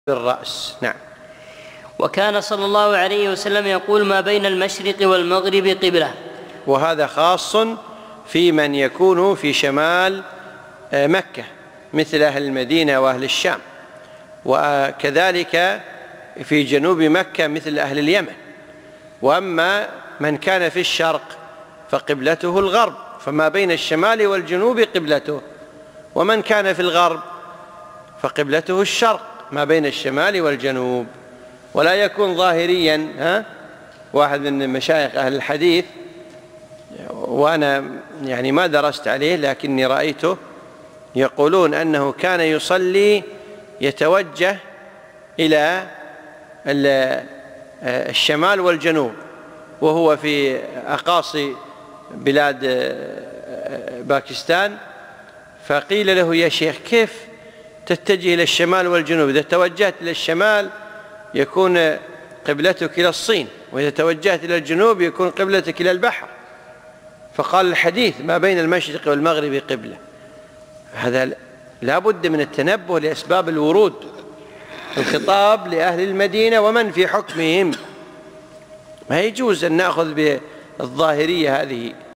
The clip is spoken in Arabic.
بالرأس. نعم. وكان صلى الله عليه وسلم يقول: ما بين المشرق والمغرب قبلة. وهذا خاص في من يكون في شمال مكة مثل أهل المدينة وأهل الشام، وكذلك في جنوب مكة مثل أهل اليمن. وأما من كان في الشرق فقبلته الغرب، فما بين الشمال والجنوب قبلته. ومن كان في الغرب فقبلته الشرق، ما بين الشمال والجنوب. ولا يكون ظاهريا. واحد من مشايخ أهل الحديث، وأنا يعني ما درست عليه لكني رأيته، يقولون أنه كان يصلي يتوجه إلى الشمال والجنوب وهو في أقاصي بلاد باكستان. فقيل له: يا شيخ كيف تتجه إلى الشمال والجنوب؟ إذا توجهت إلى الشمال يكون قبلتك إلى الصين، وإذا توجهت إلى الجنوب يكون قبلتك إلى البحر. فقال الحديث: ما بين المشرق والمغرب قبلة. هذا لا بد من التنبه لأسباب الورود. الخطاب لأهل المدينة ومن في حكمهم، ما يجوز أن نأخذ بالظاهرية هذه.